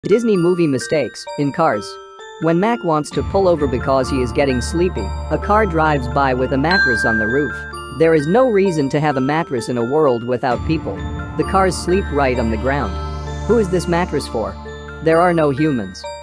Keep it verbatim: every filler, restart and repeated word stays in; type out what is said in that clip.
Disney movie mistakes in cars. When Mack wants to pull over because he is getting sleepy, a car drives by with a mattress on the roof. There is no reason to have a mattress in a world without people. The cars sleep right on the ground. Who is this mattress for? There are no humans.